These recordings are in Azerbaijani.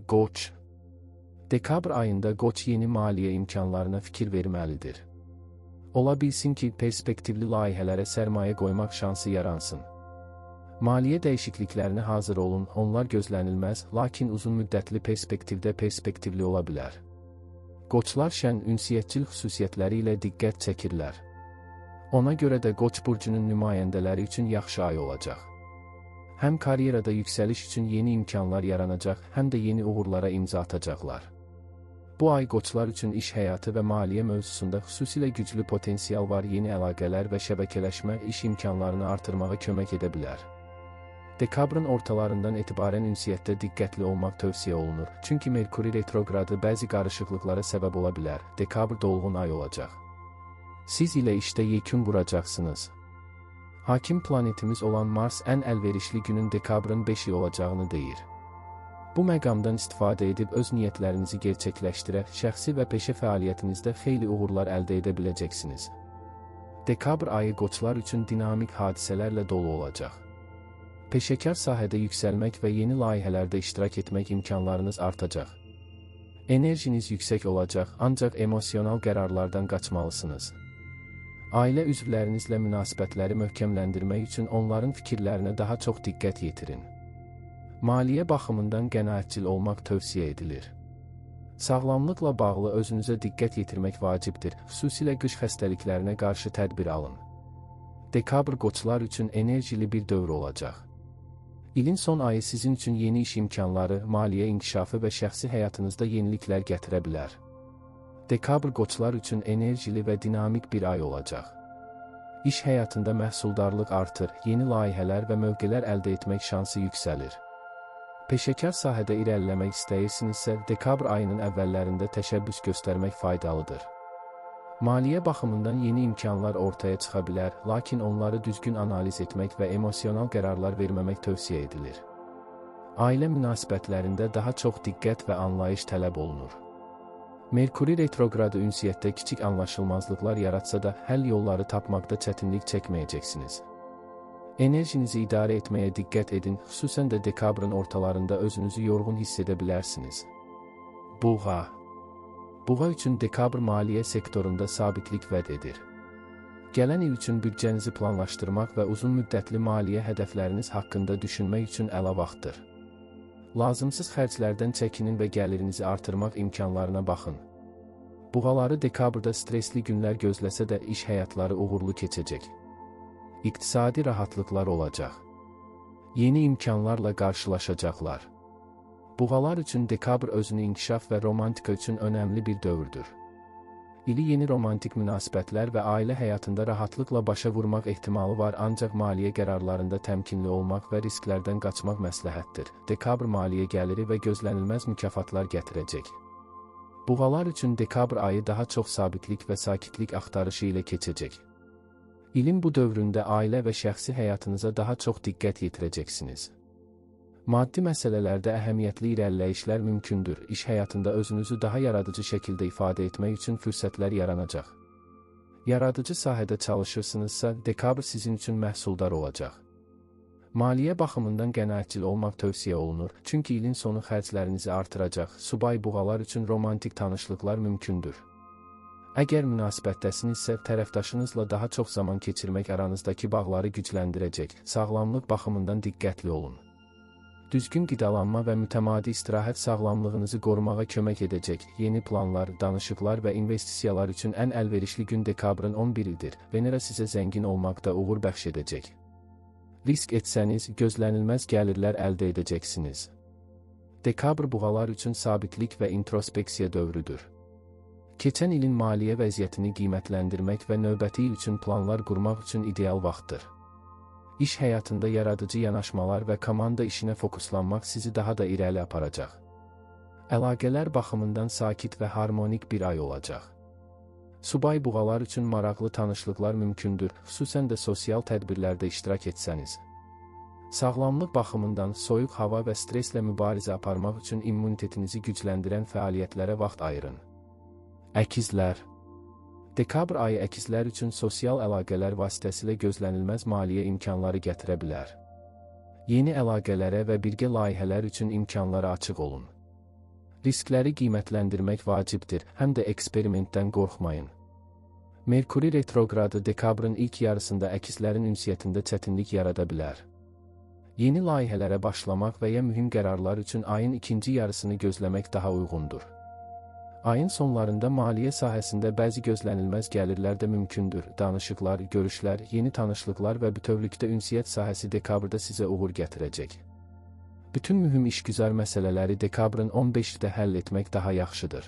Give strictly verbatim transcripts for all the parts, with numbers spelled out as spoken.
Qoç. Dekabr ayında Qoç yeni maliyyə imkanlarına fikir verməlidir. Ola bilsin ki, perspektivli layihələrə sərmayə qoymaq şansı yaransın. Maliyyə dəyişikliklərinə hazır olun, onlar gözlənilməz, lakin uzun müddətli perspektivdə perspektivli ola bilər. Qoçlar şən ünsiyyətçil xüsusiyyətləri ilə diqqət çəkirlər. Ona görə də Qoç burcunun nümayəndələri üçün yaxşı ay olacaq. Həm karyerada yüksəliş üçün yeni imkanlar yaranacaq, həm də yeni uğurlara imza atacaqlar. Bu ay Qoçlar üçün iş həyatı və maliyyə mövzusunda xüsusilə güclü potensial var, yeni əlaqələr və şəbəkələşmə iş imkanlarını artırmağa kömək edə bilər. Dekabrın ortalarından etibarən ünsiyyətdə diqqətli olmaq tövsiyə olunur, çünki Merkuri retrogradı bəzi qarışıqlıqlara səbəb ola bilər. Dekabr dolğun ay olacaq. Siz ilə işdə yekun vuracaqsınız. Hakim planetimiz olan Mars ən əlverişli günün dekabrın beşi olacağını deyir. Bu məqamdan istifadə edib öz niyyətlərinizi gerçəkləşdirə, şəxsi və peşə fəaliyyətinizdə xeyli uğurlar əldə edə biləcəksiniz. Dekabr ayı Qoçlar üçün dinamik hadisələrlə dolu olacaq. Peşəkar sahədə yüksəlmək və yeni layihələrdə iştirak etmək imkanlarınız artacaq. Enerjiniz yüksək olacaq, ancaq emosional qərarlardan qaçmalısınız. Ailə üzvlərinizlə münasibətləri möhkəmləndirmək üçün onların fikirlərinə daha çox diqqət yetirin. Maliyyə baxımından qənaətcil olmaq tövsiyə edilir. Sağlamlıqla bağlı özünüzə diqqət yetirmək vacibdir, xüsusilə qış xəstəliklərinə qarşı tədbir alın. Dekabr Qoçlar üçün enerjili bir dövr olacaq. İlin son ayı sizin üçün yeni iş imkanları, maliyyə inkişafı və şəxsi həyatınızda yeniliklər gətirə bilər. Dekabr Qoçlar üçün enerjili və dinamik bir ay olacaq. İş həyatında məhsuldarlıq artır, yeni layihələr və mövqelər əldə etmək şansı yüksəlir. Peşəkar sahədə irəliləmək istəyirsinizsə, dekabr ayının əvvəllərində təşəbbüs göstərmək faydalıdır. Maliyyə baxımından yeni imkanlar ortaya çıxa bilər, lakin onları düzgün analiz etmək və emosional qərarlar verməmək tövsiyə edilir. Ailə münasibətlərində daha çox diqqət və anlayış tələb olunur. Merkuri retrogradı ünsiyyətdə kiçik anlaşılmazlıqlar yaratsa da, həll yolları tapmaqda çətinlik çəkməyəcəksiniz. Enerjinizi idarə etməyə diqqət edin, xüsusən də dekabrın ortalarında özünüzü yorğun hiss edə bilərsiniz. Buğa. Buğa üçün dekabr maliyyə sektorunda sabitlik vəd edir. Gələn il üçün büdcənizi planlaşdırmaq və uzun müddətli maliyyə hədəfləriniz haqqında düşünmək üçün əla vaxtdır. Lazımsız xərclərdən çəkinin və gəlirinizi artırmaq imkanlarına baxın. Buğaları dekabrda stresli günlər gözləsə də iş həyatları uğurlu keçəcək. İqtisadi rahatlıqlar olacaq. Yeni imkanlarla qarşılaşacaqlar. Buğalar üçün dekabr özünü inkişaf və romantika üçün önəmli bir dövrdür. İli yeni romantik münasibətlər və ailə həyatında rahatlıqla başa vurmaq ehtimalı var, ancaq maliyyə qərarlarında təmkinli olmaq və risklərdən qaçmaq məsləhətdir. Dekabr maliyyə gəliri və gözlənilməz mükafatlar gətirəcək. Buğalar üçün dekabr ayı daha çox sabitlik və sakitlik axtarışı ilə keçəcək. İlin bu dövründə ailə və şəxsi həyatınıza daha çox diqqət yetirəcəksiniz. Maddi məsələlərdə əhəmiyyətli irəliləyişlər mümkündür. İş həyatında özünüzü daha yaradıcı şəkildə ifadə etmək üçün fürsətlər yaranacaq. Yaradıcı sahədə çalışırsınızsa, dekabr sizin üçün məhsuldar olacaq. Maliyyə baxımından qənaətcil olmaq tövsiyə olunur, çünki ilin sonu xərclərinizi artıracaq. Subay buğalar üçün romantik tanışlıqlar mümkündür. Əgər münasibətdəsinizsə, tərəfdaşınızla daha çox zaman keçirmək aranızdakı bağları gücləndirəcək. Sağlamlıq baxımından diqqətli olun. Düzgün qidalanma və mütəmadi istirahət sağlamlığınızı qorumağa kömək edəcək. Yeni planlar, danışıqlar və investisiyalar üçün ən əlverişli gün dekabrın on biridir. Venera sizə zəngin olmaqda uğur bəxş edəcək. Risk etsəniz, gözlənilməz gəlirlər əldə edəcəksiniz. Dekabr buğalar üçün sabitlik və introspeksiya dövrüdür. Keçən ilin maliyyə vəziyyətini qiymətləndirmək və növbəti il üçün planlar qurmaq üçün ideal vaxtdır. İş həyatında yaradıcı yanaşmalar və komanda işinə fokuslanmaq sizi daha da irəli aparacaq. Əlaqələr baxımından sakit və harmonik bir ay olacaq. Subay buğalar üçün maraqlı tanışlıqlar mümkündür, xüsusən də sosial tədbirlərdə iştirak etsəniz. Sağlamlıq baxımından soyuq hava və streslə mübarizə aparmaq üçün immunitetinizi gücləndirən fəaliyyətlərə vaxt ayırın. Əkizlər. Dekabr ayı əkizlər üçün sosial əlaqələr vasitəsilə gözlənilməz maliyyə imkanları gətirə bilər. Yeni əlaqələrə və birgə layihələr üçün imkanlara açıq olun. Riskləri qiymətləndirmək vacibdir, həm də eksperimentdən qorxmayın. Merkuri retrogradı dekabrın ilk yarısında əkizlərin ünsiyyətində çətinlik yarada bilər. Yeni layihələrə başlamaq və ya mühüm qərarlar üçün ayın ikinci yarısını gözləmək daha uyğundur. Ayın sonlarında maliyyə sahəsində bəzi gözlənilməz gəlirlər də mümkündür. Danışıqlar, görüşlər, yeni tanışlıqlar və bütövlükdə ünsiyyət sahəsi dekabrda sizə uğur gətirəcək. Bütün mühüm işgüzar məsələləri dekabrın on beşində həll etmək daha yaxşıdır.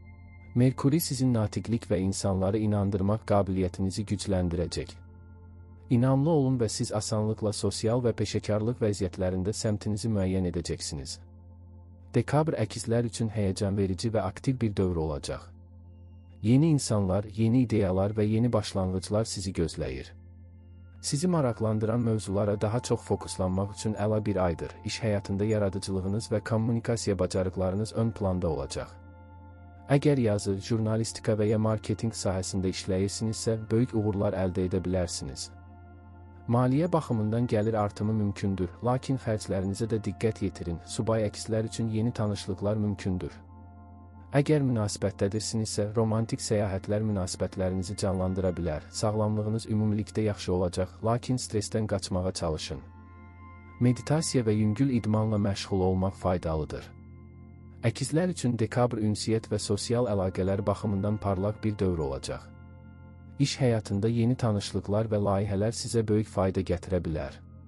Merkuri sizin natiqlik və insanları inandırmaq qabiliyyətinizi gücləndirəcək. İnamlı olun və siz asanlıqla sosial və peşəkarlıq vəziyyətlərində səmtinizi müəyyən edəcəksiniz. Dekabr əkizlər üçün həyəcan verici və aktiv bir dövr olacaq. Yeni insanlar, yeni ideyalar və yeni başlanğıclar sizi gözləyir. Sizi maraqlandıran mövzulara daha çox fokuslanmaq üçün əla bir aydır. İş həyatında yaradıcılığınız və kommunikasiya bacarıqlarınız ön planda olacaq. Əgər yazı, jurnalistika və ya marketinq sahəsində işləyirsinizsə, böyük uğurlar əldə edə bilərsiniz. Maliyyə baxımından gəlir artımı mümkündür, lakin xərclərinizə də diqqət yetirin. Subay əkizlər üçün yeni tanışlıqlar mümkündür. Əgər münasibətdədirsinizsə, romantik səyahətlər münasibətlərinizi canlandıra bilər. Sağlamlığınız ümumilikdə yaxşı olacaq, lakin stressdən qaçmağa çalışın. Meditasiya və yüngül idmanla məşğul olmaq faydalıdır. Əkizlər üçün dekabr ünsiyyət və sosial əlaqələr baxımından parlaq bir dövr olacaq. İş həyatında yeni tanışlıqlar və layihələr sizə böyük fayda gətirə bilər.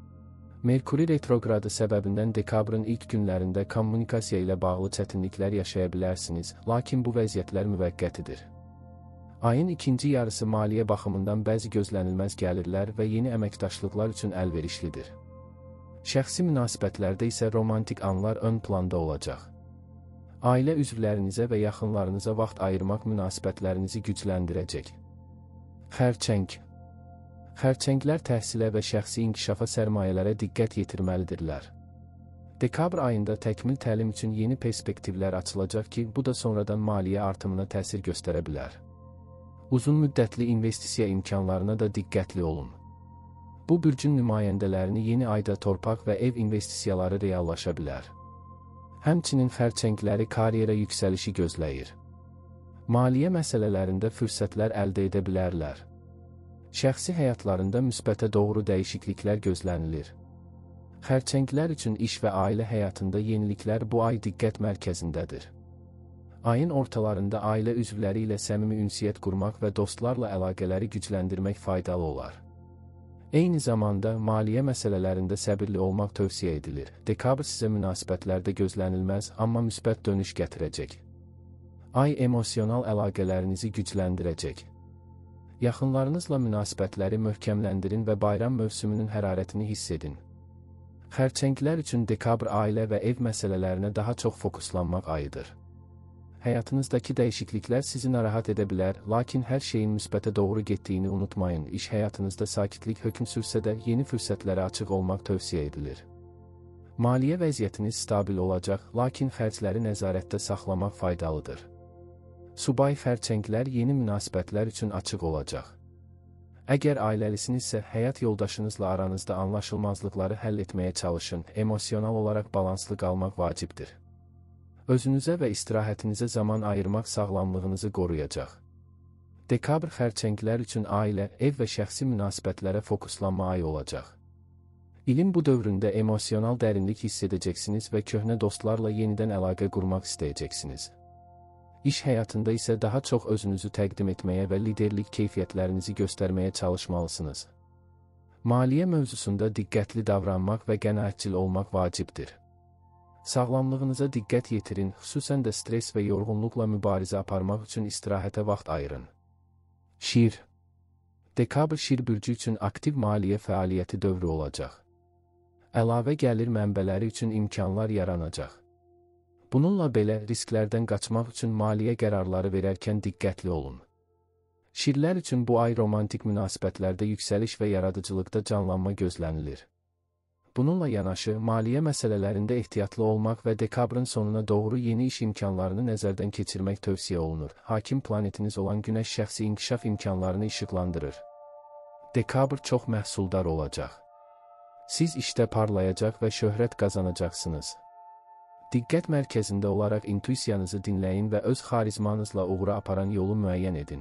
Merkuri retrogradı səbəbindən dekabrın ilk günlərində kommunikasiya ilə bağlı çətinliklər yaşaya bilərsiniz, lakin bu vəziyyətlər müvəqqətidir. Ayın ikinci yarısı maliyyə baxımından bəzi gözlənilməz gəlirlər və yeni əməkdaşlıqlar üçün əlverişlidir. Şəxsi münasibətlərdə isə romantik anlar ön planda olacaq. Ailə üzvlərinizə və yaxınlarınıza vaxt ayırmaq münasibətlərinizi gücləndirəcək. Xərçəng. Xərçənglər təhsilə və şəxsi inkişafa sərmayələrə diqqət yetirməlidirlər. Dekabr ayında təkmil təlim üçün yeni perspektivlər açılacaq ki, bu da sonradan maliyyə artımına təsir göstərə bilər. Uzun müddətli investisiya imkanlarına da diqqətli olun. Bu bürcün nümayəndələrini yeni ayda torpaq və ev investisiyaları reallaşa bilər. Həmçinin xərçəngləri karyera yüksəlişi gözləyir. Maliyyə məsələlərində fürsətlər əldə edə bilərlər. Şəxsi həyatlarında müsbətə doğru dəyişikliklər gözlənilir. Xərçənglər üçün iş və ailə həyatında yeniliklər bu ay diqqət mərkəzindədir. Ayın ortalarında ailə üzvləri ilə səmimi ünsiyyət qurmaq və dostlarla əlaqələri gücləndirmək faydalı olar. Eyni zamanda maliyyə məsələlərində səbirli olmaq tövsiyə edilir. Dekabr sizə münasibətlərdə gözlənilməz, amma müsbət dönüş gətirəcək. Ay emosional əlaqələrinizi gücləndirəcək. Yaxınlarınızla münasibətləri möhkəmləndirin və bayram mövsümünün hərarətini hiss edin. Xərçənglər üçün dekabr ailə və ev məsələlərinə daha çox fokuslanmaq ayıdır. Həyatınızdakı dəyişikliklər sizi narahat edə bilər, lakin hər şeyin müsbətə doğru getdiyini unutmayın. İş həyatınızda sakitlik hökm sürsə də yeni fürsətlərə açıq olmaq tövsiyə edilir. Maliyyə vəziyyətiniz stabil olacaq, lakin xərcləri nəzarətdə saxlamaq faydalıdır. Subay xərçənglər yeni münasibətlər üçün açıq olacaq. Əgər ailəlisinizsə, həyat yoldaşınızla aranızda anlaşılmazlıqları həll etməyə çalışın. Emosional olaraq balanslı qalmaq vacibdir. Özünüzə və istirahətinizə zaman ayırmaq sağlamlığınızı qoruyacaq. Dekabr xərçənglər üçün ailə, ev və şəxsi münasibətlərə fokuslanma ayı olacaq. İlin bu dövründə emosional dərinlik hiss edəcəksiniz və köhnə dostlarla yenidən əlaqə qurmaq istəyəcəksiniz. İş həyatında isə daha çox özünüzü təqdim etməyə və liderlik keyfiyyətlərinizi göstərməyə çalışmalısınız. Maliyyə mövzusunda diqqətli davranmaq və qənaətcil olmaq vacibdir. Sağlamlığınıza diqqət yetirin, xüsusən də stress və yorğunluqla mübarizə aparmaq üçün istirahətə vaxt ayırın. Şir. Dekabr şir bürcü üçün aktiv maliyyə fəaliyyəti dövrü olacaq. Əlavə gəlir mənbələri üçün imkanlar yaranacaq. Bununla belə, risklərdən qaçmaq üçün maliyyə qərarları verərkən diqqətli olun. Şirlər üçün bu ay romantik münasibətlərdə yüksəliş və yaradıcılıqda canlanma gözlənilir. Bununla yanaşı, maliyyə məsələlərində ehtiyatlı olmaq və dekabrın sonuna doğru yeni iş imkanlarını nəzərdən keçirmək tövsiyə olunur. Hakim planetiniz olan Günəş şəxsi inkişaf imkanlarını işıqlandırır. Dekabr çox məhsuldar olacaq. Siz işdə parlayacaq və şöhrət qazanacaqsınız. Diqqət mərkəzində olaraq intuisiyanızı dinləyin və öz xarizmanızla uğura aparan yolu müəyyən edin.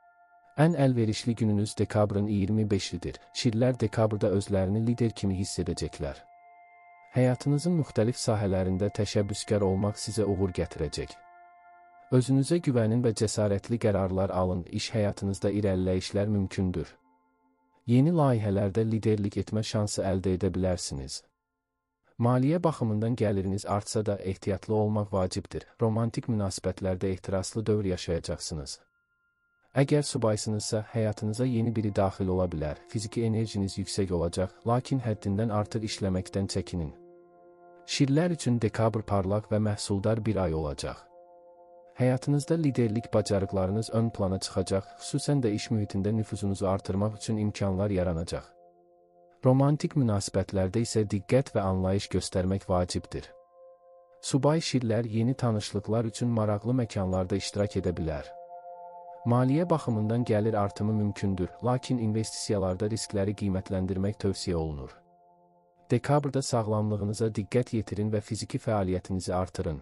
Ən əlverişli gününüz dekabrın iyirmi beşidir. Şirlər dekabrda özlərini lider kimi hiss edəcəklər. Həyatınızın müxtəlif sahələrində təşəbbüskar olmaq sizə uğur gətirəcək. Özünüzə güvənin və cəsarətli qərarlar alın, iş həyatınızda irəliləyişlər mümkündür. Yeni layihələrdə liderlik etmə şansı əldə edə bilərsiniz. Maliyyə baxımından gəliriniz artsa da ehtiyatlı olmaq vacibdir. Romantik münasibətlərdə ehtiraslı dövr yaşayacaqsınız. Əgər subaysınızsa, həyatınıza yeni biri daxil ola bilər. Fiziki enerjiniz yüksək olacaq, lakin həddindən artıq işləməkdən çəkinin. Şirlər üçün dekabr parlaq və məhsuldar bir ay olacaq. Həyatınızda liderlik bacarıqlarınız ön plana çıxacaq, xüsusən də iş mühitində nüfuzunuzu artırmaq üçün imkanlar yaranacaq. Romantik münasibətlərdə isə diqqət və anlayış göstərmək vacibdir. Subay şirlər yeni tanışlıqlar üçün maraqlı məkanlarda iştirak edə bilər. Maliyyə baxımından gəlir artımı mümkündür, lakin investisiyalarda riskləri qiymətləndirmək tövsiyə olunur. Dekabrda sağlamlığınıza diqqət yetirin və fiziki fəaliyyətinizi artırın.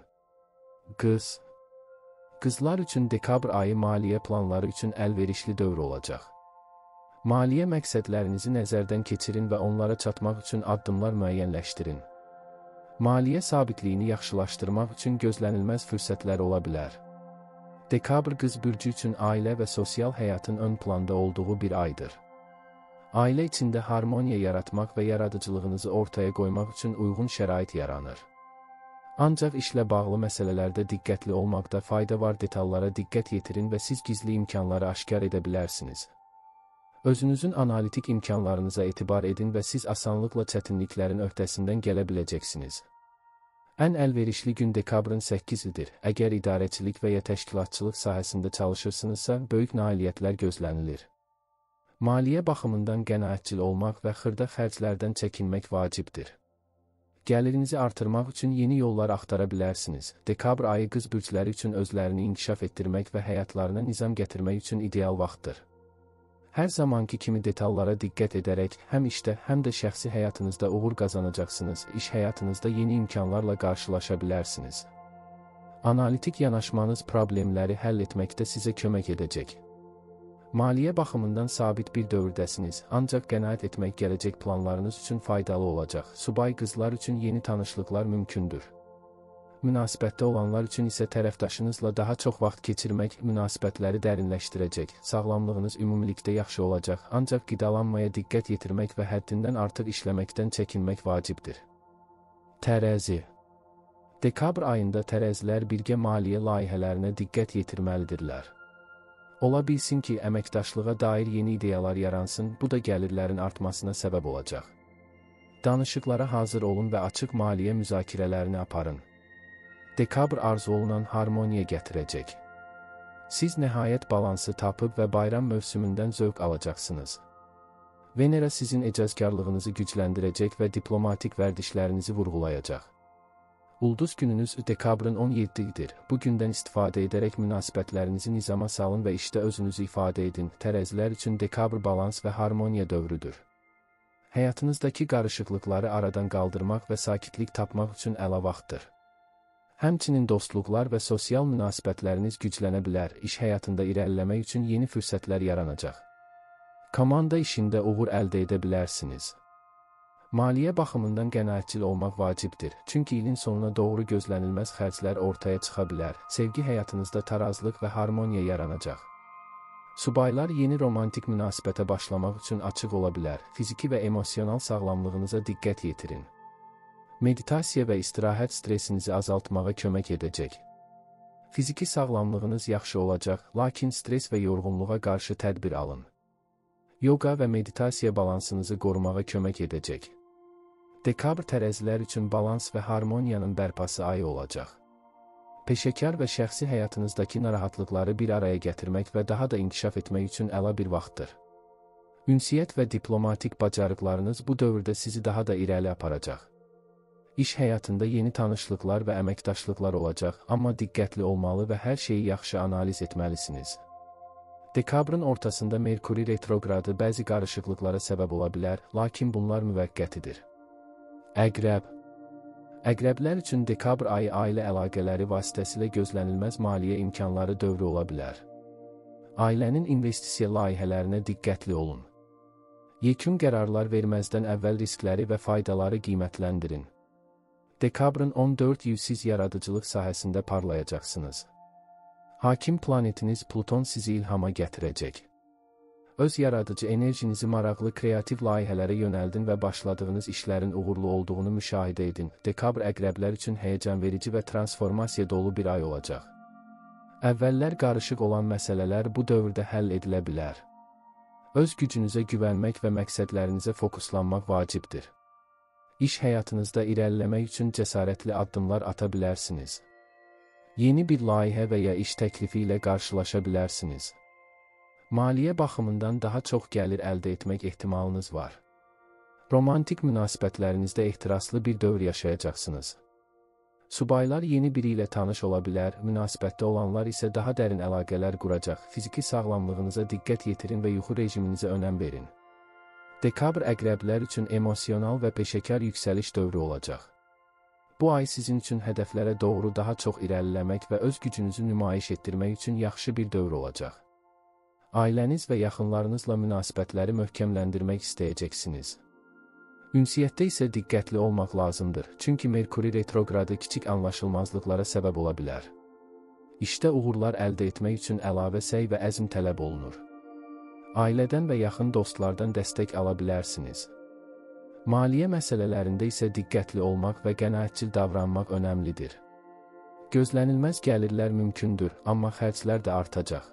Qız Qızlar üçün dekabr ayı maliyyə planları üçün əlverişli dövr olacaq. Maliyyə məqsədlərinizi nəzərdən keçirin və onlara çatmaq üçün addımlar müəyyənləşdirin. Maliyyə sabitliyini yaxşılaşdırmaq üçün gözlənilməz fürsətlər ola bilər. Dekabr qız bürcü üçün ailə və sosial həyatın ön planda olduğu bir aydır. Ailə içində harmoniya yaratmaq və yaradıcılığınızı ortaya qoymaq üçün uyğun şərait yaranır. Ancaq işlə bağlı məsələlərdə diqqətli olmaqda fayda var, detallara diqqət yetirin və siz gizli imkanları aşkar edə bilərsiniz. Özünüzün analitik imkanlarınıza etibar edin və siz asanlıqla çətinliklərin öhdəsindən gələ biləcəksiniz. Ən əlverişli gün dekabrın səkkizidir. Əgər idarəçilik və ya təşkilatçılıq sahəsində çalışırsınızsa, böyük nailiyyətlər gözlənilir. Maliyyə baxımından qənaətcil olmaq və xırda xərclərdən çəkinmək vacibdir. Gəlirinizi artırmaq üçün yeni yollar axtara bilərsiniz. Dekabr ayı qız bürcləri üçün özlərini inkişaf etdirmək və həyatlarına nizam gətirmək üçün ideal vaxtdır. Hər zamanki kimi detallara diqqət edərək həm işdə, həm də şəxsi həyatınızda uğur qazanacaqsınız. İş həyatınızda yeni imkanlarla qarşılaşa bilərsiniz. Analitik yanaşmanız problemləri həll etməkdə sizə kömək edəcək. Maliyyə baxımından sabit bir dövrdəsiniz, ancaq qənaət etmək gələcək planlarınız üçün faydalı olacaq. Subay qızlar üçün yeni tanışlıqlar mümkündür. Münasibətdə olanlar üçün isə tərəfdaşınızla daha çox vaxt keçirmək münasibətləri dərinləşdirəcək. Sağlamlığınız ümumilikdə yaxşı olacaq, ancaq qidalanmaya diqqət yetirmək və həddindən artıq işləməkdən çəkinmək vacibdir. Tərəzi Dekabr ayında tərəzilər birgə maliyyə layihələrinə diqqət yetirməlidirlər. Ola bilsin ki, əməkdaşlığa dair yeni ideyalar yaransın, bu da gəlirlərin artmasına səbəb olacaq. Danışıqlara hazır olun və açıq maliyyə müzakirələrini aparın. Dekabr arzu olunan harmoniya gətirəcək. Siz nəhayət balansı tapıb və bayram mövsümündən zövq alacaqsınız. Venera sizin ecazkarlığınızı gücləndirəcək və diplomatik vərdişlərinizi vurğulayacaq. Ulduz gününüz dekabrın on yeddidir. Bu gündən istifadə edərək münasibətlərinizi nizama salın və işdə özünüzü ifadə edin. Tərəzilər üçün dekabr balans və harmoniya dövrüdür. Həyatınızdakı qarışıqlıqları aradan qaldırmaq və sakitlik tapmaq üçün əla vaxtdır. Həmçinin dostluqlar və sosial münasibətləriniz güclənə bilər. İş həyatında irəliləmək üçün yeni fürsətlər yaranacaq. Komanda işində uğur əldə edə bilərsiniz. Maliyyə baxımından qənaətcil olmaq vacibdir, çünki ilin sonuna doğru gözlənilməz xərclər ortaya çıxa bilər. Sevgi həyatınızda tarazlıq və harmoniya yaranacaq. Subaylar yeni romantik münasibətə başlamaq üçün açıq ola bilər. Fiziki və emosional sağlamlığınıza diqqət yetirin. Meditasiya və istirahət stresinizi azaltmağa kömək edəcək. Fiziki sağlamlığınız yaxşı olacaq, lakin stres və yorğunluğa qarşı tədbir alın. Yoga və meditasiya balansınızı qorumağa kömək edəcək. Dekabr tərəzilər üçün balans və harmoniyanın bərpası ayı olacaq. Peşəkar və şəxsi həyatınızdakı narahatlıqları bir araya gətirmək və daha da inkişaf etmək üçün əla bir vaxtdır. Ünsiyyət və diplomatik bacarıqlarınız bu dövrdə sizi daha da irəli aparacaq. İş həyatında yeni tanışlıqlar və əməkdaşlıqlar olacaq, amma diqqətli olmalı və hər şeyi yaxşı analiz etməlisiniz. Dekabrın ortasında Merkuri retrogradı bəzi qarışıqlıqlara səbəb ola bilər, lakin bunlar müvəqqətidir. Əqrəb Əqrəblər üçün dekabr ayı ailə əlaqələri vasitəsilə gözlənilməz maliyyə imkanları dövrü ola bilər. Ailənin investisiya layihələrinə diqqətli olun. Yekun qərarlar verməzdən əvvəl riskləri və faydaları qiymətləndirin. Dekabrın on dördü siz yaradıcılıq sahəsində parlayacaqsınız. Hakim planetiniz Pluton sizi ilhama gətirəcək. Öz yaradıcı enerjinizi maraqlı kreativ layihələrə yönəldin və başladığınız işlərin uğurlu olduğunu müşahidə edin. Dekabr əqrəblər üçün həyəcanverici və transformasiya dolu bir ay olacaq. Əvvəllər qarışıq olan məsələlər bu dövrdə həll edilə bilər. Öz gücünüzə güvənmək və məqsədlərinizə fokuslanmaq vacibdir. İş həyatınızda irəliləmək üçün cəsarətli addımlar ata bilərsiniz. Yeni bir layihə və ya iş təklifi ilə qarşılaşa bilərsiniz. Maliyyə baxımından daha çox gəlir əldə etmək ehtimalınız var. Romantik münasibətlərinizdə ehtiraslı bir dövr yaşayacaqsınız. Subaylar yeni biri ilə tanış ola bilər, münasibətdə olanlar isə daha dərin əlaqələr quracaq. Fiziki sağlamlığınıza diqqət yetirin və yuxu rejiminizə önəm verin. Dekabr əqrəblər üçün emosional və peşəkar yüksəliş dövrü olacaq. Bu ay sizin üçün hədəflərə doğru daha çox irəliləmək və öz gücünüzü nümayiş etdirmək üçün yaxşı bir dövr olacaq. Ailəniz və yaxınlarınızla münasibətləri möhkəmləndirmək istəyəcəksiniz. Ünsiyyətdə isə diqqətli olmaq lazımdır, çünki Merkuri retroqradı kiçik anlaşılmazlıqlara səbəb ola bilər. İşdə uğurlar əldə etmək üçün əlavə səy və əzm tələb olunur. Ailədən və yaxın dostlardan dəstək ala bilərsiniz. Maliyyə məsələlərində isə diqqətli olmaq və qənaətcil davranmaq önəmlidir. Gözlənilməz gəlirlər mümkündür, amma xərclər də artacaq.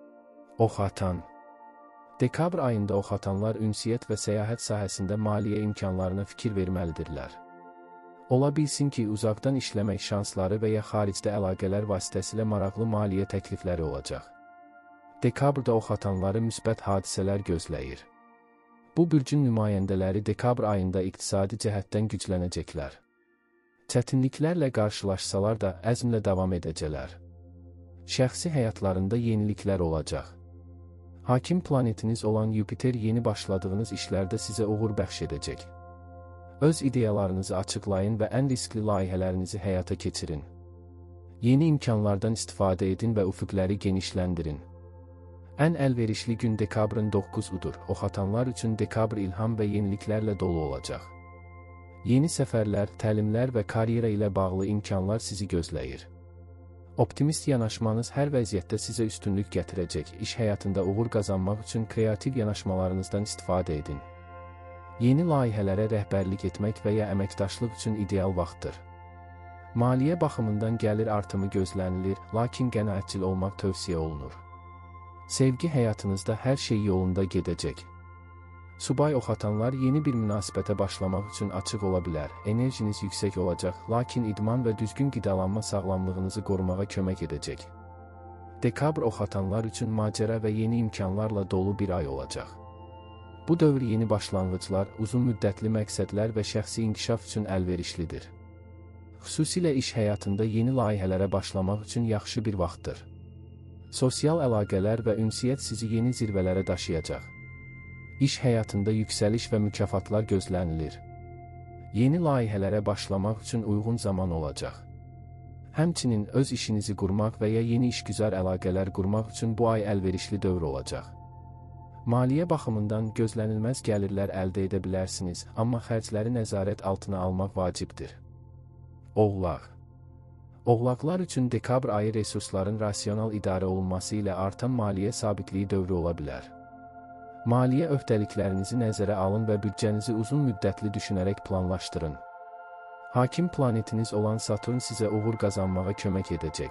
Oxatan. Dekabr ayında oxatanlar ünsiyyət və səyahət sahəsində maliyyə imkanlarına fikir verməlidirlər. Ola bilsin ki, uzaqdan işləmək şansları və ya xaricdə əlaqələr vasitəsilə maraqlı maliyyə təklifləri olacaq. Dekabrda oxatanları müsbət hadisələr gözləyir. Bu bürcün nümayəndələri dekabr ayında iqtisadi cəhətdən güclənəcəklər. Çətinliklərlə qarşılaşsalar da əzmlə davam edəcəklər. Şəxsi həyatlarında yeniliklər olacaq. Hakim planetiniz olan Yupiter yeni başladığınız işlərdə sizə uğur bəxş edəcək. Öz ideyalarınızı açıqlayın və ən riskli layihələrinizi həyata keçirin. Yeni imkanlardan istifadə edin və üfüqləri genişləndirin. Ən əlverişli gün dekabrın doqquzudur. Oxatanlar üçün dekabr ilham və yeniliklərlə dolu olacaq. Yeni səfərlər, təlimlər və karyera ilə bağlı imkanlar sizi gözləyir. Optimist yanaşmanız hər vəziyyətdə sizə üstünlük gətirəcək. İş həyatında uğur qazanmaq üçün kreativ yanaşmalarınızdan istifadə edin. Yeni layihələrə rəhbərlik etmək və ya əməkdaşlıq üçün ideal vaxtdır. Maliyyə baxımından gəlir artımı gözlənilir, lakin qənaətcil olmaq tövsiyə olunur. Sevgi həyatınızda hər şey yolunda gedəcək. Subay oxatanlar yeni bir münasibətə başlamaq üçün açıq ola bilər. Enerjiniz yüksək olacaq, lakin idman və düzgün qidalanma sağlamlığınızı qorumağa kömək edəcək. Dekabr oxatanlar üçün macəra və yeni imkanlarla dolu bir ay olacaq. Bu dövr yeni başlanğıclar, uzun müddətli məqsədlər və şəxsi inkişaf üçün əlverişlidir. Xüsusilə iş həyatında yeni layihələrə başlamaq üçün yaxşı bir vaxtdır. Sosial əlaqələr və ünsiyyət sizi yeni zirvələrə daşıyacaq. İş həyatında yüksəliş və mükafatlar gözlənilir. Yeni layihələrə başlamaq üçün uyğun zaman olacaq. Həmçinin öz işinizi qurmaq və ya yeni işgüzar əlaqələr qurmaq üçün bu ay əlverişli dövr olacaq. Maliyyə baxımından gözlənilməz gəlirlər əldə edə bilərsiniz, amma xərcləri nəzarət altına almaq vacibdir. Oğlaq. Oğlaqlar üçün dekabr ayı resursların rasional idarə olunması ilə artan maliyyə sabitliyi dövrü ola bilər. Maliyyə öhdəliklərinizi nəzərə alın və büdcənizi uzun müddətli düşünərək planlaşdırın. Hakim planetiniz olan Saturn sizə uğur qazanmağa kömək edəcək.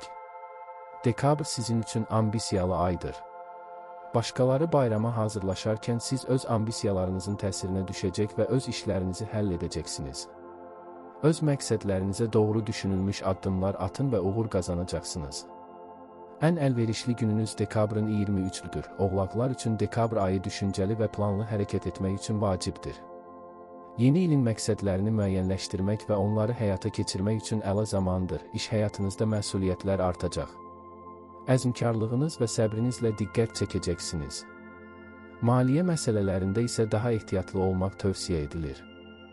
Dekabr sizin üçün ambisiyalı aydır. Başqaları bayrama hazırlaşarkən siz öz ambisiyalarınızın təsirinə düşəcək və öz işlərinizi həll edəcəksiniz. Öz məqsədlərinizə doğru düşünülmüş addımlar atın və uğur qazanacaqsınız. Ən əlverişli gününüz dekabrın iyirmi üçüdür. Oğlaqlar üçün dekabr ayı düşüncəli və planlı hərəkət etmək üçün vacibdir. Yeni ilin məqsədlərini müəyyənləşdirmək və onları həyata keçirmək üçün əla zamandır. İş həyatınızda məsuliyyətlər artacaq. Əzmkarlığınız və səbrinizlə diqqət çəkəcəksiniz. Maliyyə məsələlərində isə daha ehtiyatlı olmaq tövsiyə edilir.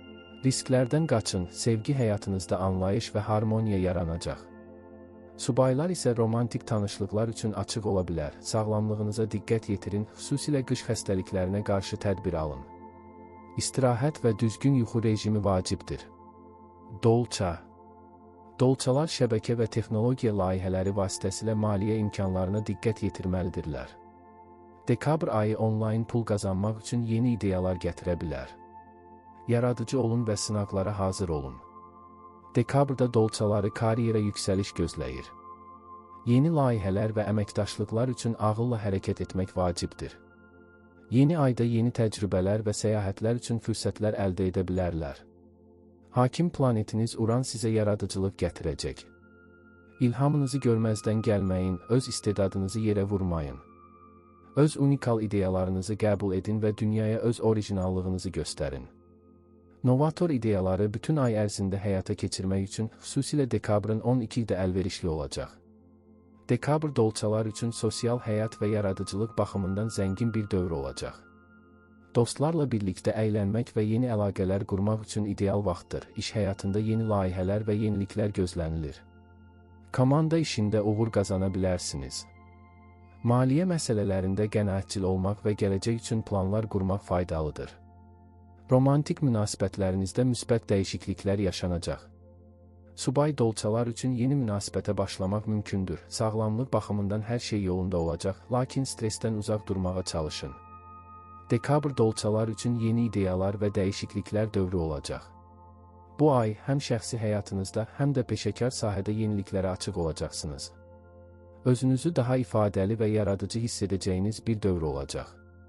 Risklərdən qaçın, sevgi həyatınızda anlayış və harmoniya yaranacaq. Subaylar isə romantik tanışlıqlar üçün açıq ola bilər. Sağlamlığınıza diqqət yetirin, xüsusilə qış xəstəliklərinə qarşı tədbir alın. İstirahət və düzgün yuxu rejimi vacibdir. Dolça. Dolçalar şəbəkə və texnologiya layihələri vasitəsilə maliyyə imkanlarına diqqət yetirməlidirlər. Dekabr ayı onlayn pul qazanmaq üçün yeni ideyalar gətirə bilər. Yaradıcı olun və sınaqlara hazır olun. Dekabrda dolçaları karyera yüksəliş gözləyir. Yeni layihələr və əməkdaşlıqlar üçün ağılla hərəkət etmək vacibdir. Yeni ayda yeni təcrübələr və səyahətlər üçün fürsətlər əldə edə bilərlər. Hakim planetiniz Uran sizə yaradıcılıq gətirəcək. İlhamınızı görməzdən gəlməyin, öz istedadınızı yerə vurmayın. Öz unikal ideyalarınızı qəbul edin və dünyaya öz orijinallığınızı göstərin. Novator ideyaları bütün ay ərzində həyata keçirmək üçün xüsusilə dekabrın on ikisində əlverişli olacaq. Dekabr dolçalar üçün sosial həyat və yaradıcılıq baxımından zəngin bir dövr olacaq. Dostlarla birlikdə əylənmək və yeni əlaqələr qurmaq üçün ideal vaxtdır. İş həyatında yeni layihələr və yeniliklər gözlənilir. Komanda işində uğur qazana bilərsiniz. Maliyyə məsələlərində qənaətcil olmaq və gələcək üçün planlar qurmaq faydalıdır. Romantik münasibətlərinizdə müsbət dəyişikliklər yaşanacaq. Subay dolçalar üçün yeni münasibətə başlamaq mümkündür. Sağlamlıq baxımından hər şey yolunda olacaq, lakin stressdən uzaq durmağa çalışın. Dekabr dolçalar üçün yeni ideyalar və dəyişikliklər dövrü olacaq. Bu ay həm şəxsi həyatınızda, həm də peşəkar sahədə yeniliklərə açıq olacaqsınız. Özünüzü daha ifadəli və yaradıcı hiss edəcəyiniz bir dövr olacaq.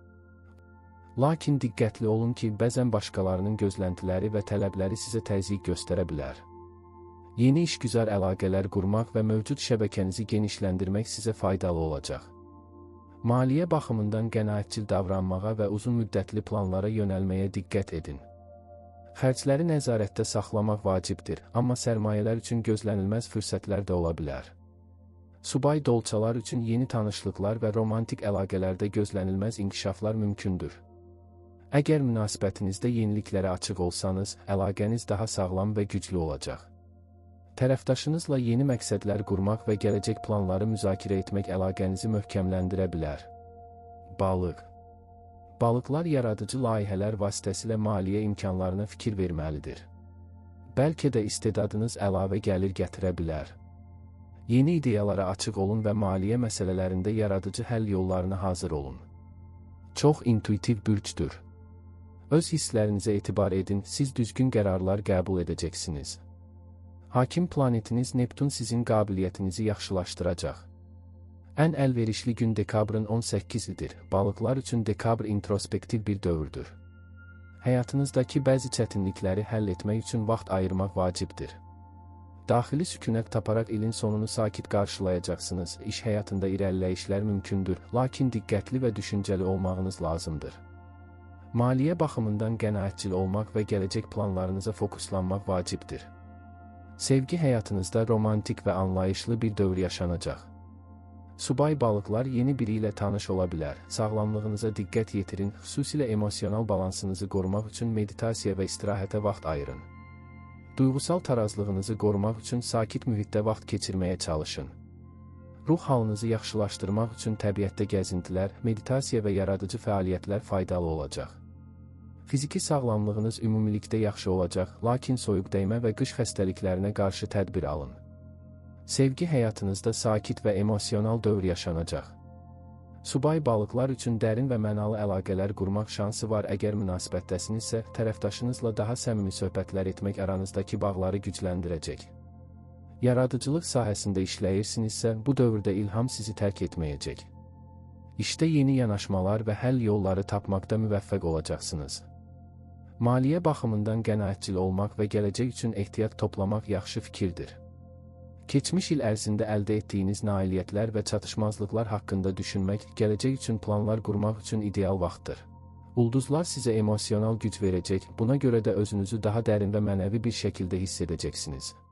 Lakin diqqətli olun ki, bəzən başqalarının gözləntiləri və tələbləri sizə təzyiq göstərə bilər. Yeni işgüzar əlaqələr qurmaq və mövcud şəbəkənizi genişləndirmək sizə faydalı olacaq. Maliyyə baxımından qənaətcil davranmağa və uzun müddətli planlara yönəlməyə diqqət edin. Xərcləri nəzarətdə saxlamaq vacibdir, amma sərmayələr üçün gözlənilməz fürsətlər də ola bilər. Subay dolçalar üçün yeni tanışlıqlar və romantik əlaqələrdə gözlənilməz inkişaflar mümkündür. Əgər münasibətinizdə yeniliklərə açıq olsanız, əlaqəniz daha sağlam və güclü olacaq. Tərəfdaşınızla yeni məqsədlər qurmaq və gələcək planları müzakirə etmək əlaqənizi möhkəmləndirə bilər. Balıq. Balıqlar yaradıcı layihələr vasitəsilə maliyyə imkanlarına fikir verməlidir. Bəlkə də istedadınız əlavə gəlir gətirə bilər. Yeni ideyalara açıq olun və maliyyə məsələlərində yaradıcı həll yollarına hazır olun. Çox intuitiv bürcdür. Öz hisslərinizə etibar edin, siz düzgün qərarlar qəbul edəcəksiniz. Hakim planetiniz Neptun sizin qabiliyyətinizi yaxşılaşdıracaq. Ən əlverişli gün dekabrın on səkkizidir. Balıqlar üçün dekabr introspektiv bir dövrdür. Həyatınızdakı bəzi çətinlikləri həll etmək üçün vaxt ayırmaq vacibdir. Daxili sükunət taparaq ilin sonunu sakit qarşılayacaqsınız. İş həyatında irəliləyişlər mümkündür, lakin diqqətli və düşüncəli olmağınız lazımdır. Maliyyə baxımından qənaətcil olmaq və gələcək planlarınıza fokuslanmaq vacibdir. Sevgi həyatınızda romantik və anlayışlı bir dövr yaşanacaq. Subay balıqlar yeni biri ilə tanış ola bilər. Sağlamlığınıza diqqət yetirin, xüsusilə emosional balansınızı qorumaq üçün meditasiya və istirahətə vaxt ayırın. Duyğusal tarazlığınızı qorumaq üçün sakit mühitdə vaxt keçirməyə çalışın. Ruh halınızı yaxşılaşdırmaq üçün təbiətdə gəzintilər, meditasiya və yaradıcı fəaliyyətlər faydalı olacaq. Fiziki sağlamlığınız ümumilikdə yaxşı olacaq, lakin soyuq dəymə və qış xəstəliklərinə qarşı tədbir alın. Sevgi həyatınızda sakit və emosional dövr yaşanacaq. Subay balıqlar üçün dərin və mənalı əlaqələr qurmaq şansı var. Əgər münasibətdəsinizsə, tərəfdaşınızla daha səmimi söhbətlər etmək aranızdakı bağları gücləndirəcək. Yaradıcılıq sahəsində işləyirsinizsə, bu dövrdə ilham sizi tərk etməyəcək. İşdə yeni yanaşmalar və həll yolları tapmaqda müvəffəq olacaqsınız. Maliyyə baxımından qənaətcil olmaq və gələcək üçün ehtiyat toplamaq yaxşı fikirdir. Keçmiş il ərzində əldə etdiyiniz nailiyyətlər və çatışmazlıqlar haqqında düşünmək, gələcək üçün planlar qurmaq üçün ideal vaxtdır. Ulduzlar sizə emosional güc verəcək, buna görə də özünüzü daha dərin və mənəvi bir şəkildə hiss edəcəksiniz.